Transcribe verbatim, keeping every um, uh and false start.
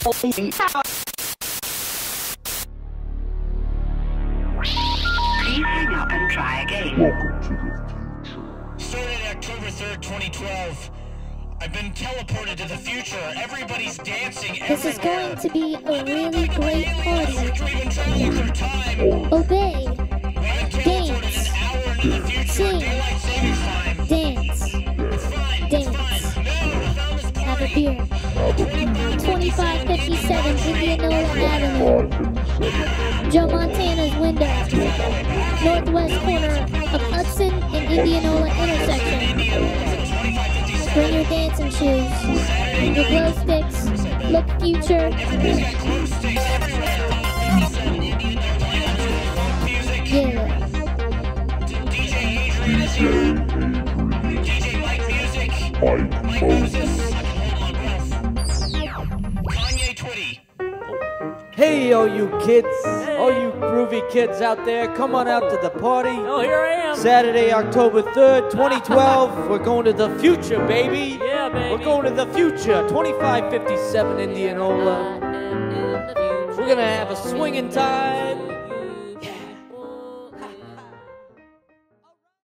Please hang up and try again. Welcome to the future. Started October third, twenty twelve. I've been teleported to the future. Everybody's dancing This is everywhere. going to be a really great party. We've been traveling through time. Obey. We've been teleported an hour into the future. Sing. Daylight savings time. Dance. It's fine. Dance. It's fine. No, we found this Have a party. beer. twenty-five fifty-seven Indianola Avenue. Joe Montana's window. Northwest corner of Hudson and Indianola intersection. Bring your dancing shoes. Your glow sticks. Look future. Yeah. D J Adrian is here. D J Mike Music. Mike Moses. Kanye Twitty. Hey, all you kids, all you groovy kids out there, come on out to the party. Oh, here I am. Saturday, October third, twenty twelve. We're going to the future, baby. Yeah, baby. We're going to the future, twenty-five fifty-seven Indianola. We're going to have a swinging time.